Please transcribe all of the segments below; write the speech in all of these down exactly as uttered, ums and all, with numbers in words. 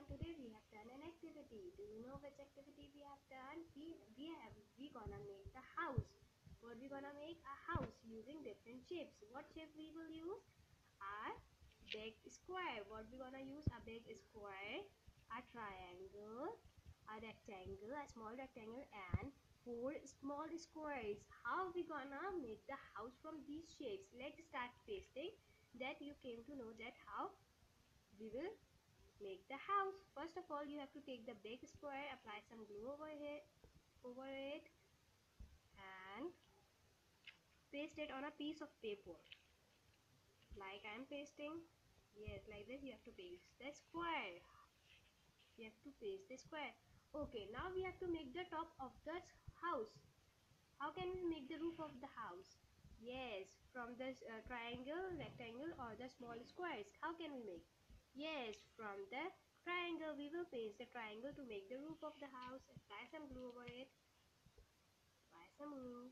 today we have done an activity. Do you know which activity we have done? We we have we gonna make the house. What we gonna make? A house using different shapes. What shape we will use? A big square. What we gonna use? A big square, a triangle, a rectangle, a small rectangle, and four small squares. How we gonna make the house from these shapes? Let's start pasting. That you came to know that how we will make the house. First of all, you have to take the big square, apply some glue over here over it, and paste it on a piece of paper like I'm pasting. Yes, like this you have to paste the square. You have to paste the square. Okay, now we have to make the top of the house. How can we make the roof of the house? Yes, from this uh, triangle, rectangle, or the small squares. How can we make? Yes, from the triangle. We will paste the triangle to make the roof of the house. Apply some glue over it. Apply some glue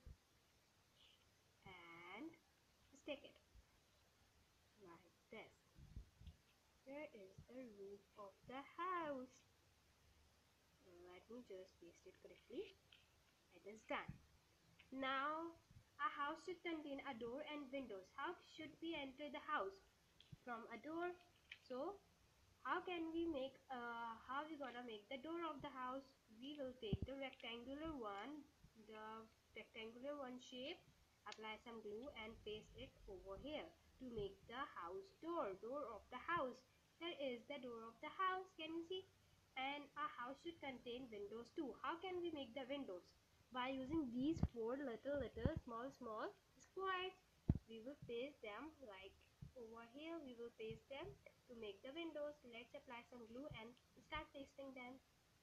and stick it like this. Here is the roof of the house. Let me just paste it correctly. It is done. Now, a house should contain a door and windows. How should we enter the house? From a door. So, how can we make, uh, how we gonna make the door of the house? We will take the rectangular one, the rectangular one shape, apply some glue and paste it over here to make the house door, door of the house. Here is the door of the house, can you see? And a house should contain windows too. How can we make the windows? By using these four little little small small squares. We will paste them like over here. We will paste them to make the windows. Let's apply some glue and start pasting them.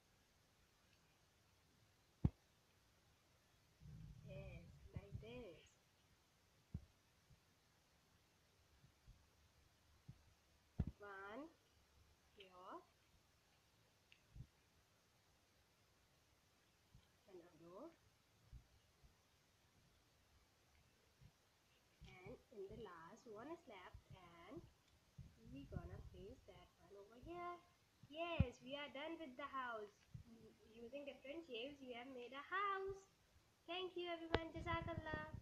Yes, like this. One here, another, and in the last one is left, and we gonna paste that one over here. Yes, we are done with the house. Using different shapes, we have made a house. Thank you everyone. Jazakallah.